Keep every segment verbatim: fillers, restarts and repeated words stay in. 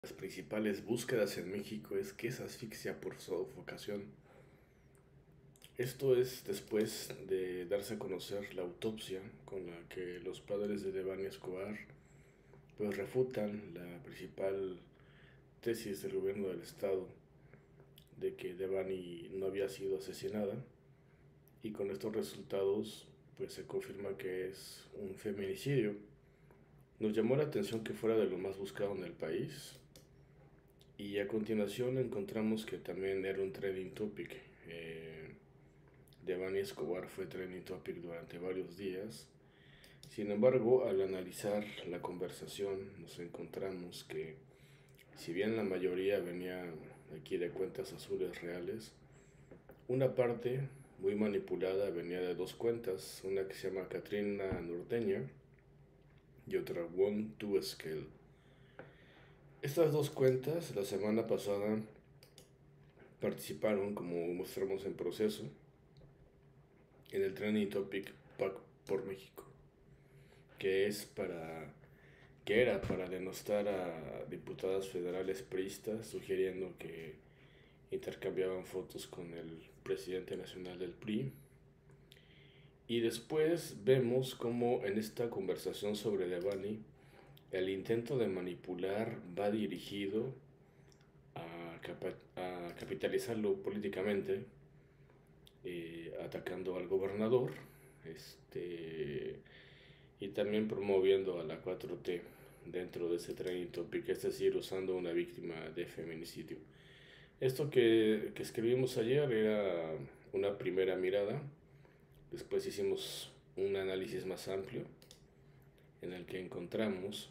Las principales búsquedas en México es qué es asfixia por sofocación. Esto es después de darse a conocer la autopsia con la que los padres de Devani Escobar pues refutan la principal tesis del gobierno del estado de que Devani no había sido asesinada, y con estos resultados pues se confirma que es un feminicidio. Nos llamó la atención que fuera de lo más buscado en el país. Y a continuación encontramos que también era un trending topic. Eh, Devani Escobar fue trending topic durante varios días. Sin embargo, al analizar la conversación, nos encontramos que, si bien la mayoría venía aquí de cuentas azules reales, una parte muy manipulada venía de dos cuentas, una que se llama Katrina Norteña y otra One to Scale. Estas dos cuentas la semana pasada participaron, como mostramos en Proceso, en el Trending Topic Pac por México, que es para que era para denostar a diputadas federales priistas, sugiriendo que intercambiaban fotos con el presidente nacional del P R I. Y después vemos cómo en esta conversación sobre Devani el intento de manipular va dirigido a, a capitalizarlo políticamente, eh, atacando al gobernador, este, y también promoviendo a la cuatro T dentro de ese trending topic, es decir, usando una víctima de feminicidio. Esto que, que escribimos ayer era una primera mirada. Después hicimos un análisis más amplio en el que encontramos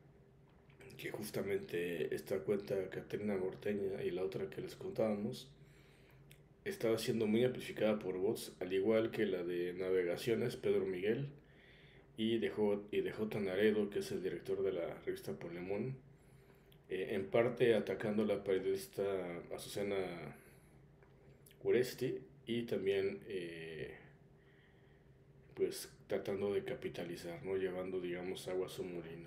que justamente esta cuenta Caterina Morteña y la otra que les contábamos estaba siendo muy amplificada por bots, al igual que la de Navegaciones Pedro Miguel y de, J, y de J. Naredo, que es el director de la revista Polemón, eh, en parte atacando a la periodista Azucena Uresti y también eh, pues tratando de capitalizar, ¿no? Llevando, digamos, agua a su molino.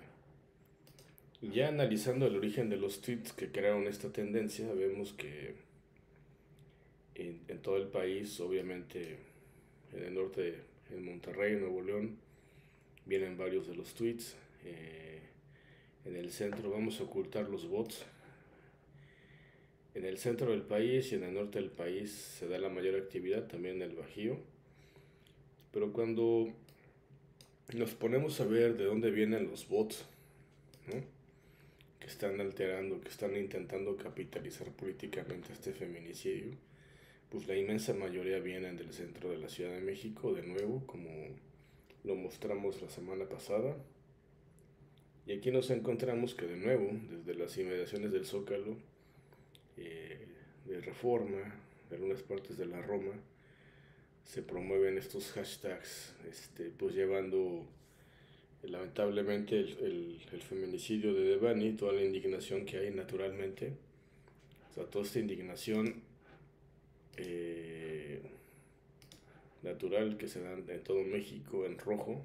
Ya analizando el origen de los tweets que crearon esta tendencia, vemos que en, en todo el país, obviamente en el norte, en Monterrey, Nuevo León, vienen varios de los tweets. Eh, en el centro vamos a ocultar los bots. En el centro del país y en el norte del país se da la mayor actividad, también en el Bajío. Pero cuando nos ponemos a ver de dónde vienen los bots, ¿no?, que están alterando, que están intentando capitalizar políticamente este feminicidio, pues la inmensa mayoría vienen del centro de la Ciudad de México, de nuevo, como lo mostramos la semana pasada. Y aquí nos encontramos que de nuevo, desde las inmediaciones del Zócalo, eh, de Reforma, de algunas partes de la Roma, se promueven estos hashtags, este, pues llevando lamentablemente el, el, el feminicidio de Devani, toda la indignación que hay naturalmente, o sea, toda esta indignación eh, natural que se da en todo México, en rojo,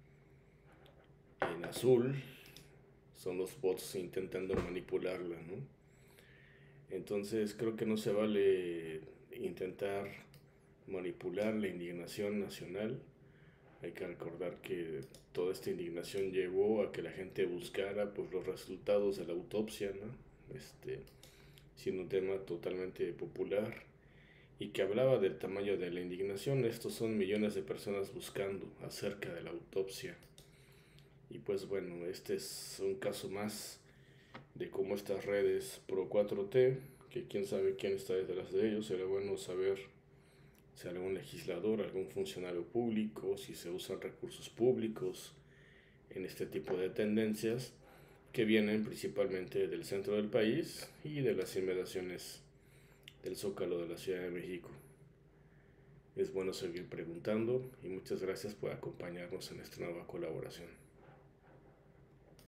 en azul, son los bots intentando manipularla, ¿no? Entonces creo que no se vale intentar manipular la indignación nacional. Hay que recordar que toda esta indignación llevó a que la gente buscara pues los resultados de la autopsia, ¿no? Este, siendo un tema totalmente popular y que hablaba del tamaño de la indignación. Estos son millones de personas buscando acerca de la autopsia. Y pues bueno, este es un caso más de cómo estas redes pro cuatro T, que quién sabe quién está detrás de ellos, será bueno saber si algún legislador, algún funcionario público, si se usan recursos públicos en este tipo de tendencias que vienen principalmente del centro del país y de las inmediaciones del Zócalo de la Ciudad de México. Es bueno seguir preguntando y muchas gracias por acompañarnos en esta nueva colaboración.